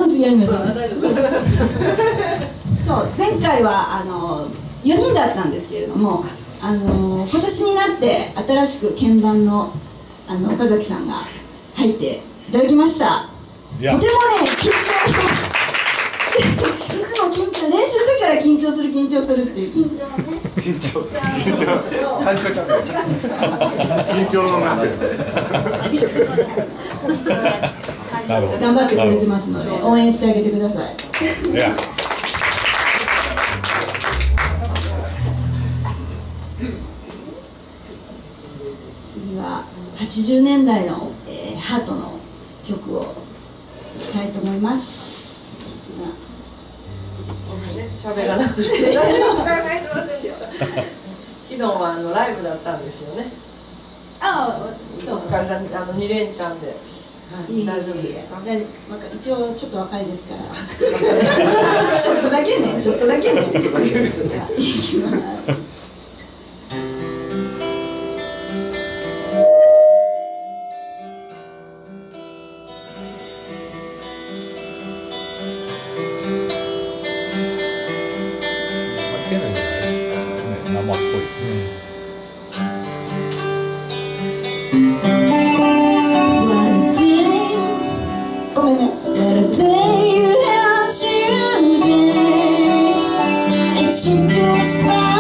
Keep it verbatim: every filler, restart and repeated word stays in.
次やりましょう。そう、前回はあのよにんだったんですけれども、あの今年になって新しく鍵盤のあの岡崎さんが入っていただきました。とてもね、緊張いつも緊張、練習の時から緊張する緊張するっていう緊張ね。緊張する。緊張。緊張ちゃん。緊張のなんです。頑張ってくれてますので応援してあげてください。次ははちじゅうねんだいの、えー、ハートの曲をいきたいと思います。 喋らなくて昨日はあのライブだったんですよね。 ああ、そう。 お疲れさん、あのに連チャンで。 いい、大丈夫ですか。一応ちょっと若いですから。ちょっとだけね、ちょっとだけね。いきます。 生っぽい。 ごめんね。What a day you had today. It took us